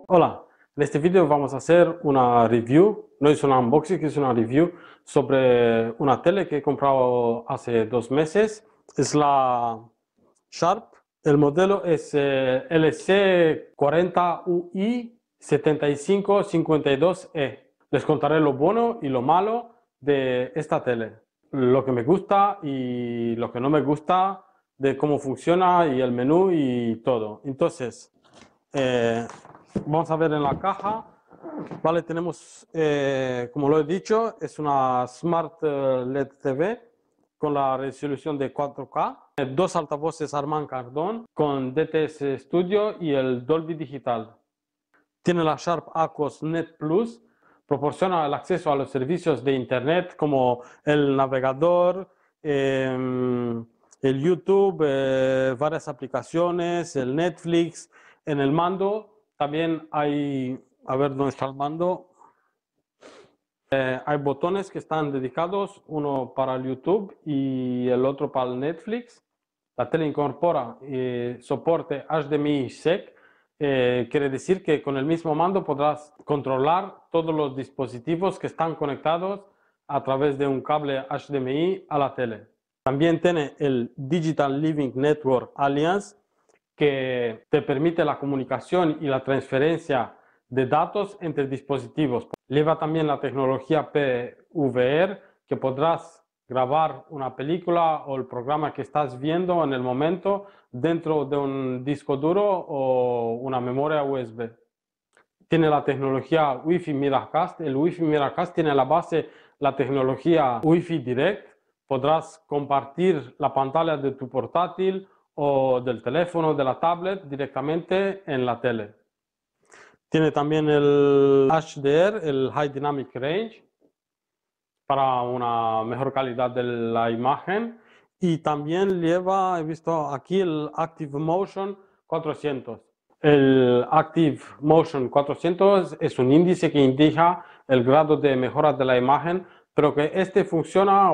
Hola, en este video vamos a hacer una review, no es una unboxing, es una review sobre una tele que he comprado hace 2 meses. Es la Sharp, el modelo es LC40UI7552E. Les contaré lo bueno y lo malo de esta tele, lo que me gusta y lo que no me gusta, de cómo funciona y el menú y todo. Entonces, vamos a ver en la caja. Vale, tenemos, como lo he dicho, es una Smart LED TV con la resolución de 4K, dos altavoces Harman Kardon con DTS Studio y el Dolby Digital. Tiene la Sharp Aquos Net Plus, proporciona el acceso a los servicios de Internet como el navegador, el YouTube, varias aplicaciones, el Netflix. En el mando también hay, a ver dónde está el mando. Hay botones que están dedicados, uno para el YouTube y el otro para el Netflix. La tele incorpora soporte HDMI SEC. Quiere decir que con el mismo mando podrás controlar todos los dispositivos que están conectados a través de un cable HDMI a la tele. También tiene el Digital Living Network Alliance, que te permite la comunicación y la transferencia de datos entre dispositivos. Lleva también la tecnología PVR, que podrás grabar una película o el programa que estás viendo en el momento dentro de un disco duro o una memoria USB. Tiene la tecnología Wi-Fi Miracast. El Wi-Fi Miracast tiene la base, la tecnología Wi-Fi Direct. Podrás compartir la pantalla de tu portátil o del teléfono, de la tablet directamente en la tele. Tiene también el HDR, el High Dynamic Range, para una mejor calidad de la imagen. Y también lleva, he visto aquí, el Active Motion 400. El Active Motion 400 es un índice que indica el grado de mejora de la imagen, pero que este funciona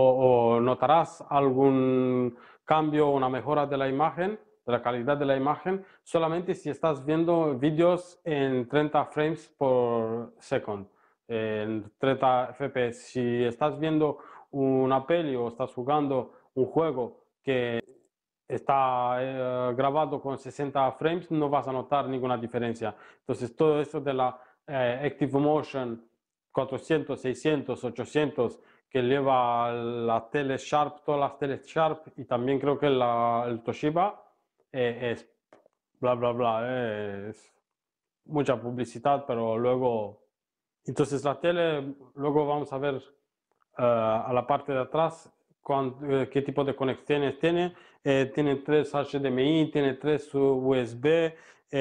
o notarás algún cambio o una mejora de la imagen, de la calidad de la imagen, solamente si estás viendo vídeos en 30 frames por segundo, en 30 FPS. Si estás viendo una peli o estás jugando un juego que está grabado con 60 frames, no vas a notar ninguna diferencia. Entonces, todo esto de la Active Motion 400, 600, 800, que lleva la tele Sharp, todas las teles Sharp, y también creo que el Toshiba, es bla, bla, bla, es mucha publicidad, pero luego... Entonces, la tele, luego vamos a ver a la parte de atrás qué tipo de conexiones tiene. Tiene 3 HDMI, tiene 3 USB,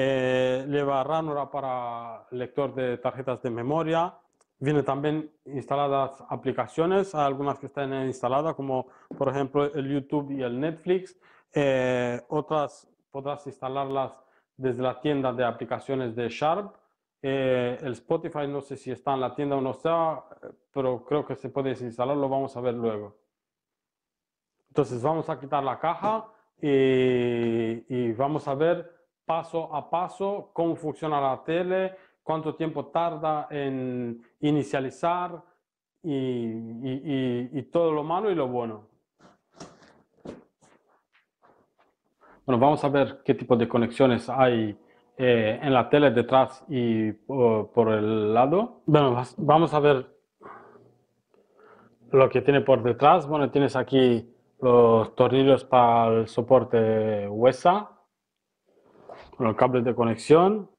lleva ranura para lector de tarjetas de memoria. Viene también instaladas aplicaciones, hay algunas que están instaladas, como por ejemplo el YouTube y el Netflix. Otras podrás instalarlas desde la tienda de aplicaciones de Sharp. El Spotify no sé si está en la tienda o no está, pero creo que se puede instalar, lo vamos a ver luego. Entonces vamos a quitar la caja y vamos a ver paso a paso cómo funciona la tele, cuánto tiempo tarda en inicializar y todo lo malo y lo bueno. Bueno, vamos a ver qué tipo de conexiones hay en la tele detrás y por el lado. Bueno, vamos a ver lo que tiene por detrás. Bueno, tienes aquí los tornillos para el soporte USA, con el cable de conexión.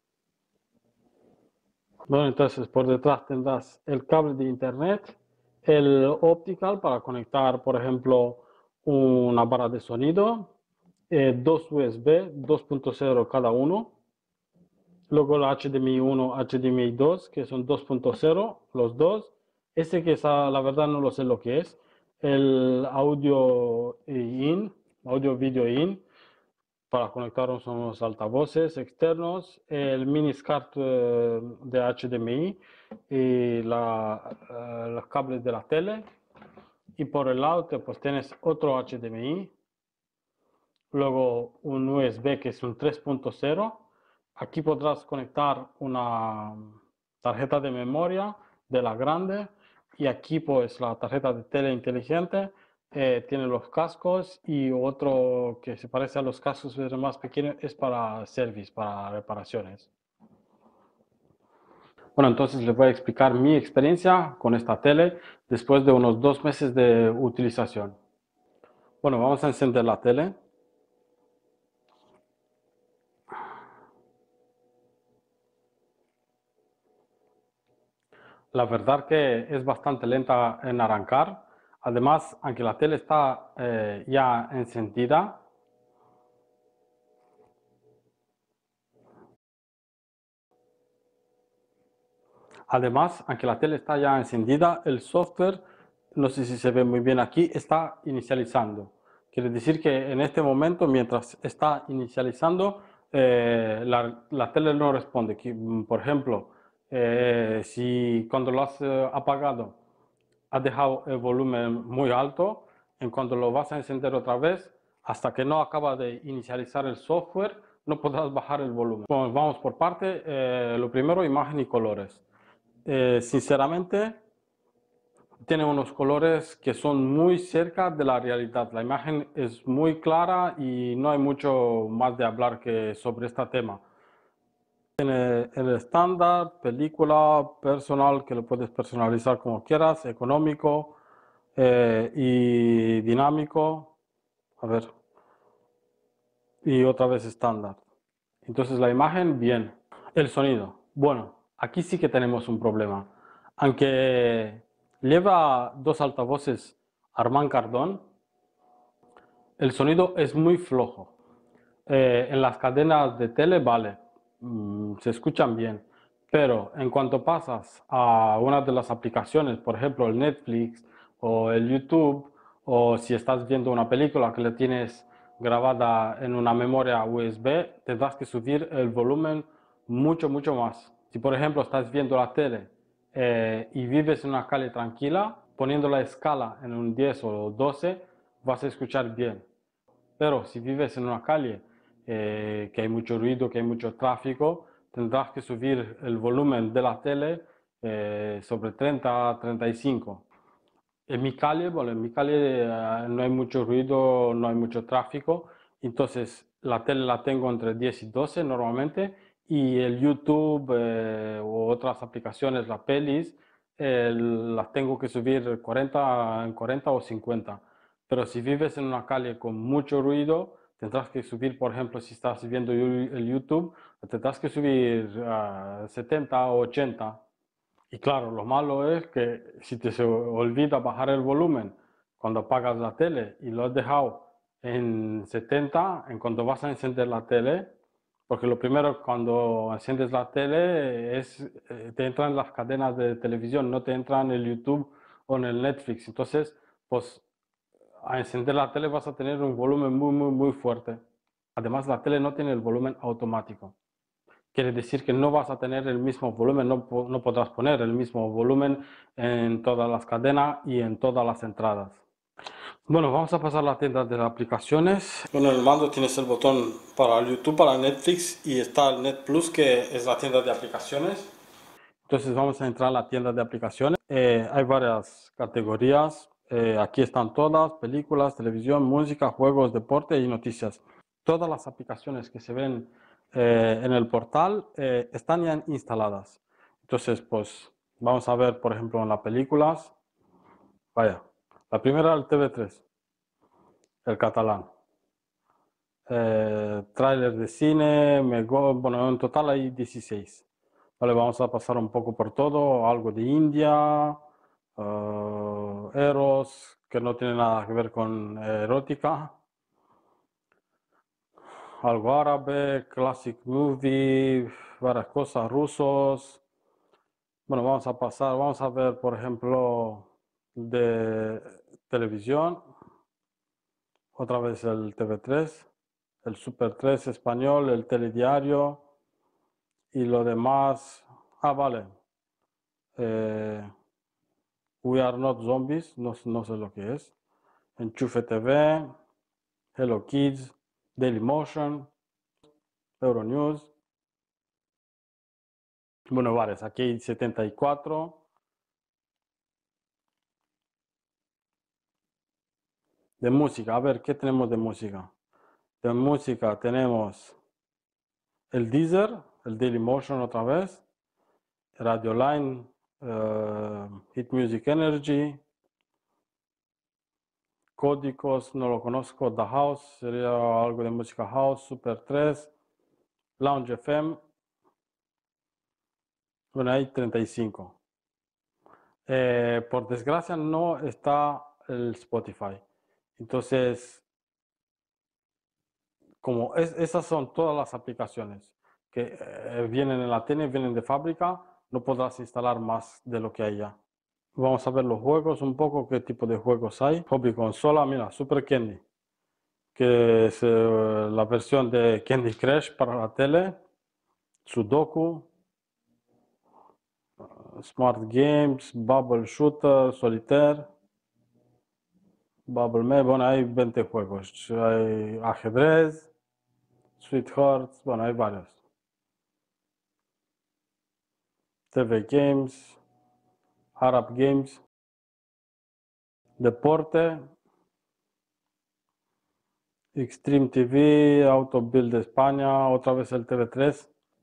Bueno, entonces por detrás tendrás el cable de internet, el optical para conectar, por ejemplo, una barra de sonido, dos USB 2.0 cada uno, luego el HDMI 1, HDMI 2, que son 2.0 los dos. Este que está, la verdad no lo sé lo que es. El audio in, audio video in, para conectarnos a los altavoces externos, el mini SCART de HDMI y los cables de la tele. Y por el lado pues tienes otro HDMI, luego un USB que es un 3.0, Aquí podrás conectar una tarjeta de memoria de la grande y aquí pues la tarjeta de tele inteligente tiene los cascos y otro que se parece a los cascos pero más pequeño es para service, para reparaciones. Bueno, entonces les voy a explicar mi experiencia con esta tele después de unos 2 meses de utilización. Bueno, vamos a encender la tele. La verdad que es bastante lenta en arrancar. Además, aunque la tele está ya encendida, el software, no sé si se ve muy bien aquí, está inicializando. Quiere decir que en este momento, mientras está inicializando, la tele no responde. Por ejemplo, si cuando lo has apagado, has dejado el volumen muy alto, en cuanto lo vas a encender otra vez, hasta que no acaba de inicializar el software, no podrás bajar el volumen. Bueno, vamos por parte. Lo primero, imagen y colores. Sinceramente, tiene unos colores que son muy cerca de la realidad. La imagen es muy clara y no hay mucho más de hablar que sobre este tema. Tiene el estándar, película, personal, que lo puedes personalizar como quieras, económico y dinámico. A ver, y otra vez estándar. Entonces la imagen, bien. El sonido. Bueno, aquí sí que tenemos un problema. Aunque lleva dos altavoces Harman Kardon, el sonido es muy flojo. En las cadenas de tele, vale, se escuchan bien, pero en cuanto pasas a una de las aplicaciones, por ejemplo el Netflix o el YouTube, o si estás viendo una película que le tienes grabada en una memoria USB, tendrás que subir el volumen mucho, mucho más. Si por ejemplo estás viendo la tele y vives en una calle tranquila, poniendo la escala en un 10 o 12, vas a escuchar bien. Pero si vives en una calle que hay mucho ruido, que hay mucho tráfico, tendrás que subir el volumen de la tele sobre 30 a 35. En mi calle, bueno, en mi calle no hay mucho ruido, no hay mucho tráfico, entonces la tele la tengo entre 10 y 12 normalmente y el YouTube o otras aplicaciones, las pelis, las tengo que subir 40, en 40 o 50. Pero si vives en una calle con mucho ruido, tendrás que subir, por ejemplo, si estás viendo el YouTube, tendrás que subir a 70 o 80. Y claro, lo malo es que si te se olvida bajar el volumen cuando apagas la tele y lo has dejado en 70, en cuanto vas a encender la tele, porque lo primero cuando enciendes la tele es, te entran las cadenas de televisión, no te entran en el YouTube o en el Netflix. Entonces, pues a encender la tele vas a tener un volumen muy, muy, muy fuerte. Además, la tele no tiene el volumen automático. Quiere decir que no vas a tener el mismo volumen, no podrás poner el mismo volumen en todas las cadenas y en todas las entradas. Bueno, vamos a pasar a la tienda de aplicaciones. Bueno, en el mando tienes el botón para YouTube, para Netflix y está el Net Plus, que es la tienda de aplicaciones. Entonces vamos a entrar a la tienda de aplicaciones. Hay varias categorías. Aquí están todas: películas, televisión, música, juegos, deporte y noticias. Todas las aplicaciones que se ven en el portal están ya instaladas. Entonces, pues vamos a ver, por ejemplo, en las películas. Vaya, la primera, el TV3, el catalán. Tráiler de cine, bueno, en total hay 16. Vale, vamos a pasar un poco por todo, algo de India, Eros, que no tiene nada que ver con erótica, algo árabe, classic movie, varias cosas, rusos. Bueno, vamos a pasar, vamos a ver, por ejemplo, de televisión, otra vez el TV3, el Super 3 español, el Telediario y lo demás. Ah, vale. Eh, We Are Not Zombies, no, no sé lo que es. Enchufe TV, Hello Kids, Dailymotion, Euronews. Bueno, varias. Aquí hay 74. De música, a ver, ¿qué tenemos de música? De música tenemos el Deezer, el Dailymotion otra vez, Radio Line, Hit Music Energy, Códigos, no lo conozco, The House, sería algo de música house, Super 3, Lounge FM, bueno, hay 35. Por desgracia no está el Spotify. Entonces, como esas son todas las aplicaciones que vienen en la tele, vienen de fábrica, no podrás instalar más de lo que hay ya. Vamos a ver los juegos un poco, qué tipo de juegos hay. Hobby consola, mira, Super Candy, que es la versión de Candy Crush para la tele, Sudoku, Smart Games, Bubble Shooter, Solitaire, Bubble Map, bueno, hay 20 juegos. Hay ajedrez, Sweethearts, bueno, hay varios. TV Games, Arab Games, Deporte, Extreme TV, Auto Build de España, otra vez el TV3.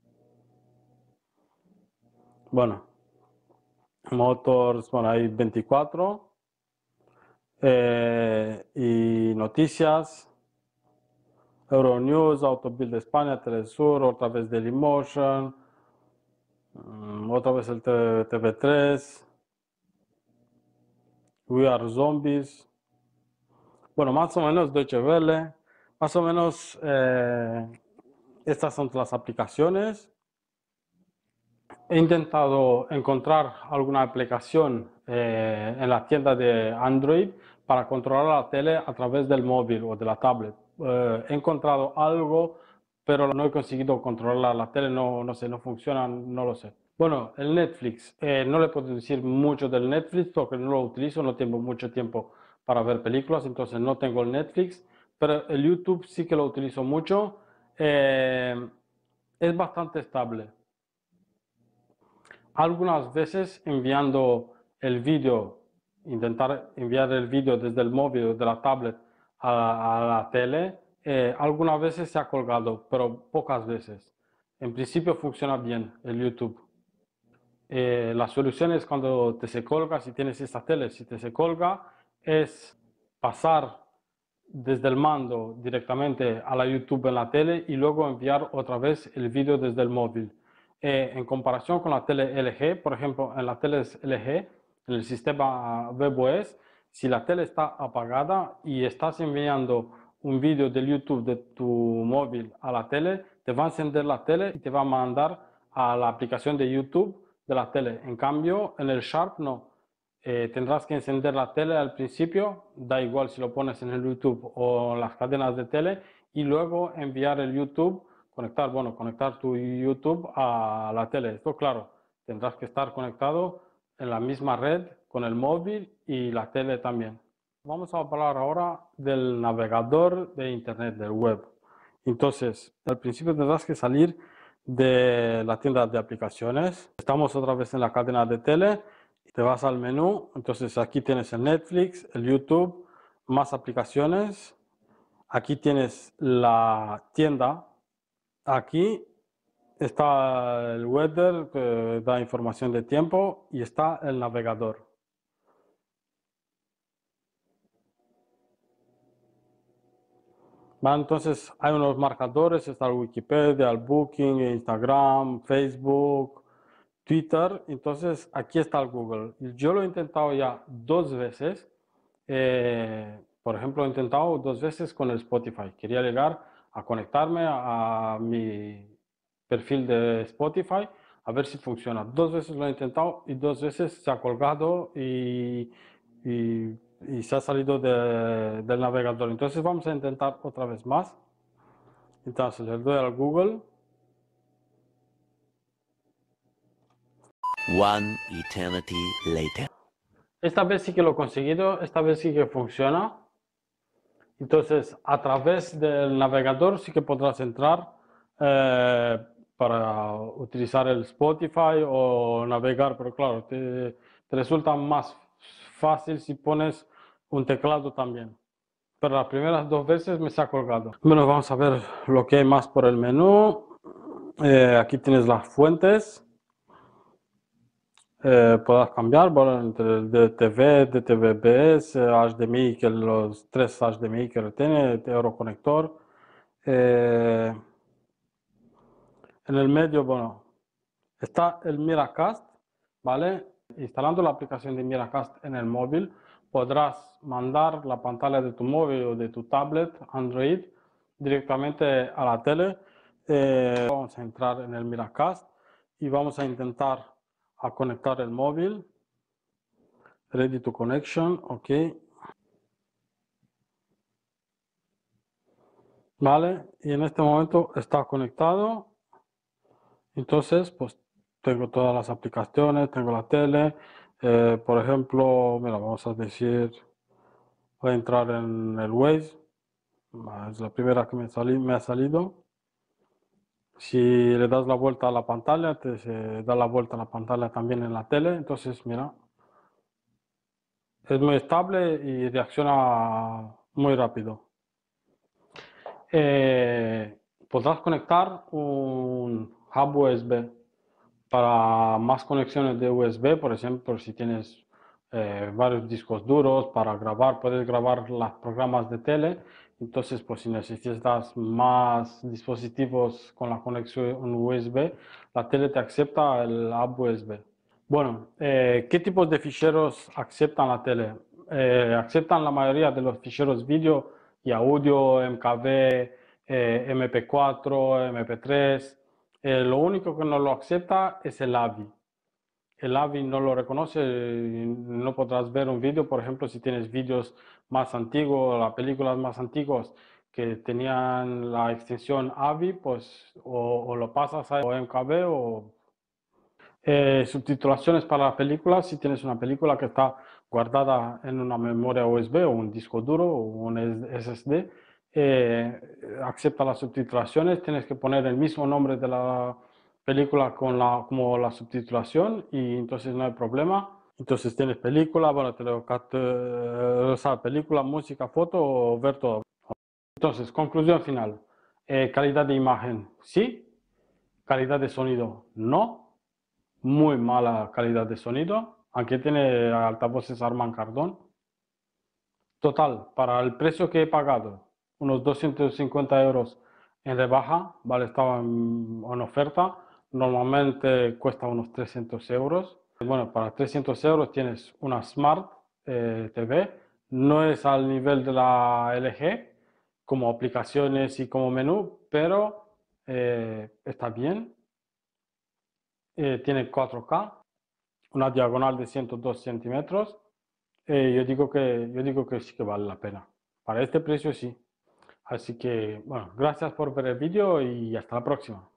Bueno, Motors, bueno, hay 24. Y noticias, Euronews, Auto Build de España, Telesur, otra vez Dailymotion, otra vez el TV3, We Are Zombies. Bueno, más o menos Deutsche Welle, más o menos estas son las aplicaciones. He intentado encontrar alguna aplicación en la tienda de Android para controlar la tele a través del móvil o de la tablet. He encontrado algo, pero no he conseguido controlar la tele, no sé, no funciona, no lo sé. Bueno, el Netflix, no le puedo decir mucho del Netflix porque no lo utilizo, no tengo mucho tiempo para ver películas, entonces no tengo el Netflix, pero el YouTube sí que lo utilizo mucho. Es bastante estable. Algunas veces enviando el vídeo, intentar enviar el vídeo desde el móvil o de la tablet a la tele, algunas veces se ha colgado, pero pocas veces. En principio funciona bien el YouTube. La solución es cuando te se colga, si tienes esta tele, si te se colga, es pasar desde el mando directamente a la YouTube en la tele y luego enviar otra vez el vídeo desde el móvil. En comparación con la tele LG, por ejemplo, en la tele LG, en el sistema WebOS, si la tele está apagada y estás enviando un vídeo del YouTube de tu móvil a la tele, te va a encender la tele y te va a mandar a la aplicación de YouTube de la tele. En cambio, en el Sharp no. Tendrás que encender la tele al principio, da igual si lo pones en el YouTube o en las cadenas de tele, y luego enviar el YouTube, conectar tu YouTube a la tele. Esto, claro, tendrás que estar conectado en la misma red con el móvil y la tele también. Vamos a hablar ahora del navegador de Internet, del web. Entonces, al principio tendrás que salir de la tienda de aplicaciones. Estamos otra vez en la cadena de tele. Te vas al menú, entonces aquí tienes el Netflix, el YouTube, más aplicaciones. Aquí tienes la tienda. Aquí está el weather, que da información de tiempo, y está el navegador. Entonces hay unos marcadores, está el Wikipedia, el Booking, Instagram, Facebook, Twitter. Entonces aquí está el Google. Yo lo he intentado ya 2 veces. Por ejemplo, he intentado 2 veces con el Spotify. Quería llegar a conectarme a mi perfil de Spotify a ver si funciona. 2 veces lo he intentado y 2 veces se ha colgado y se ha salido del navegador. Entonces vamos a intentar otra vez más. Entonces le doy al Google. One eternity later. Esta vez sí que lo he conseguido, esta vez sí que funciona. Entonces, a través del navegador sí que podrás entrar para utilizar el Spotify o navegar, pero claro, te resulta más fácil si pones un teclado también. Pero las primeras 2 veces me se ha colgado. Bueno, vamos a ver lo que hay más por el menú. Aquí tienes las fuentes. Puedes cambiar, bueno, entre el DTV, DTV-BS, HDMI, que los 3 HDMI que tiene, Euroconector. En el medio, bueno, está el Miracast, ¿vale? Instalando la aplicación de Miracast en el móvil, podrás mandar la pantalla de tu móvil o de tu tablet Android directamente a la tele. Vamos a entrar en el Miracast y vamos a intentar conectar el móvil. Ready to connection, ok. Vale, y en este momento está conectado. Entonces, pues tengo todas las aplicaciones, tengo la tele. Por ejemplo, mira, vamos a decir, voy a entrar en el Waze. Es la primera que me ha salido. Si le das la vuelta a la pantalla, se da la vuelta a la pantalla también en la tele. Entonces, mira, es muy estable y reacciona muy rápido. Podrás conectar un hub USB para más conexiones de USB, por ejemplo, si tienes varios discos duros para grabar, puedes grabar los programas de tele. Entonces, pues si necesitas más dispositivos con la conexión USB, la tele te acepta el hub USB. Bueno, ¿qué tipos de ficheros aceptan la tele? Aceptan la mayoría de los ficheros vídeo y audio, MKV, MP4, MP3. Lo único que no lo acepta es el AVI. El AVI no lo reconoce, no podrás ver un vídeo, por ejemplo, si tienes vídeos más antiguos, las películas más antiguas que tenían la extensión AVI, pues o lo pasas a MKV o subtitulaciones para la película. Si tienes una película que está guardada en una memoria USB o un disco duro o un SSD, acepta las subtitulaciones. Tienes que poner el mismo nombre de la película como la subtitulación y entonces no hay problema. Entonces tienes película, bueno, te lo película, música, foto o ver todo. Entonces, conclusión final. Calidad de imagen, sí. Calidad de sonido, no. Muy mala calidad de sonido, aunque tiene altavoces Harman Kardon. Total, para el precio que he pagado, unos 250 euros en rebaja, vale, estaba en oferta, normalmente cuesta unos 300 euros. Bueno, para 300 euros tienes una Smart TV, no es al nivel de la LG, como aplicaciones y como menú, pero está bien. Tiene 4K, una diagonal de 102 centímetros. Yo digo que sí que vale la pena. Para este precio sí. Así que, bueno, gracias por ver el vídeo y hasta la próxima.